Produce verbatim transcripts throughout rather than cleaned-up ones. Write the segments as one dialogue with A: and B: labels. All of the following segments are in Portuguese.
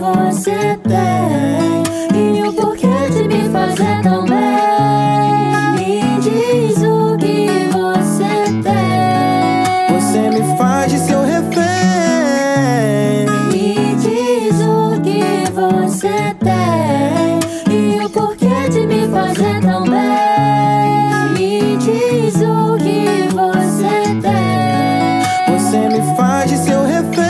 A: você tem e o porquê de me fazer tão bem. Me diz o que você tem.
B: Você me faz de seu refém.
A: Me diz o que você tem e o porquê de me fazer tão bem. Me diz o que você tem.
B: Você me faz de seu refém.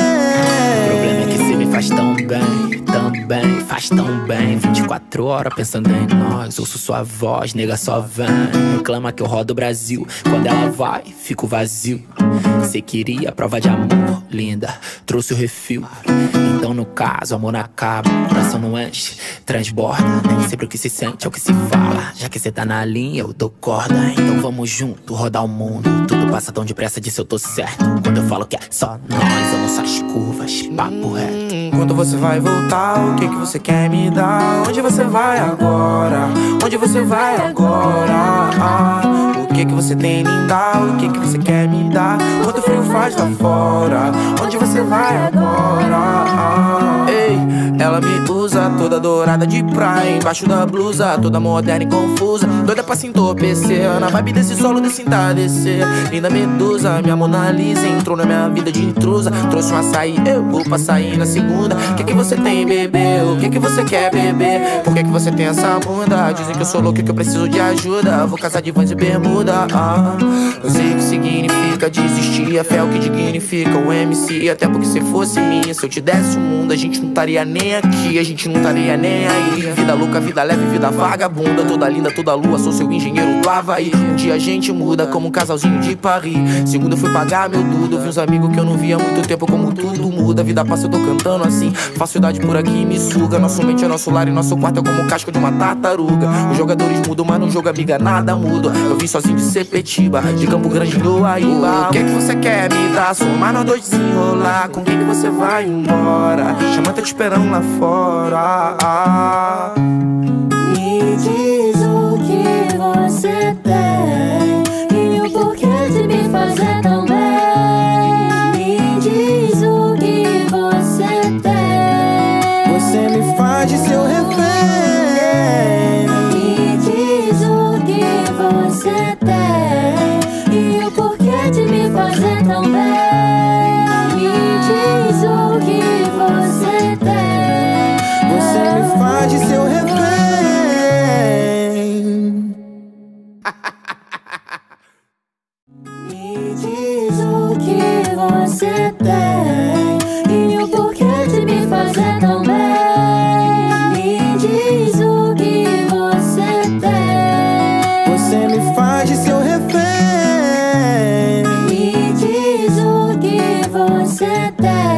C: O problema é que cê me faz tão bem, tão bem, faz tão bem. Vinte e quatro horas pensando em nós. Ouço sua voz, nega, só vem. Reclama que eu rodo o Brasil. Quando ela vai, fico vazio. Cê queria prova de amor, linda, trouxe o refil. Então no caso, amor não acaba, coração não enche, transborda. Nem sempre o que se sente é o que se fala. Já que cê tá na linha, eu dou corda. Então vamos junto, rodar o mundo. Tudo passa tão depressa, disso eu tô certo. Quando eu falo que é só nós, amo essas curvas, papo reto.
B: Quando você vai voltar, o que que você quer me dar? Onde você vai agora? Onde você vai agora? Ah, o que que você tem em me dar? O que que você quer me dar? Quanto frio faz lá fora? Onde você vai agora? Ah, ei, ela me usa toda dourada de praia, embaixo da blusa, toda moderna e confusa, doida pra se entorpecer, na vibe desse solo, desse entardecer. Linda medusa, minha Mona Lisa, entrou na minha vida de intrusa. Trouxe um açaí, eu vou pra sair na segunda. O que que você tem, bebê? O que que você quer, bebê? Por que que você tem essa bunda? Dizem que eu sou louco e que eu preciso de ajuda. Vou casar de Vans e bermuda. Ah, eu sei o que significa desistir, a fé é o que dignifica o M C. Até porque se fosse minha, se eu te desse o mundo, a gente não estaria nem aqui, a gente não estaria nem aí. Vida louca, vida leve, vida vagabunda, toda linda, toda lua, sou seu engenheiro do Havaí. Um dia a gente muda como um casalzinho de Paris. Segunda eu fui pagar meu dudo, vi uns amigos que eu não via há muito tempo, como tudo muda. A vida passa, eu tô cantando assim, facilidade por aqui me suga. Nosso mente é nosso lar e nosso quarto é como o casco de uma tartaruga. Os jogadores mudam, mas no jogo amiga nada muda. Eu vim sozinho de Sepetiba, de Campo Grande do Aíba. O que que você quer me dar? Somar nós dois desenrolar. Com quem que você vai embora? Chama, tá te esperando lá fora. Ah,
A: Me diz o que você tem e o porquê de me fazer tão bem. Me diz o que você tem.
B: você me faz de seu refém.
A: Me diz o que você tem e o porquê de me fazer tão bem. Me diz o que você tem.
B: Você me faz de seu refém.
A: Me diz o que você tem e o porquê de me fazer tão bem. Me diz o que você tem.
B: Você me faz de seu refém.
A: Me diz o que você tem.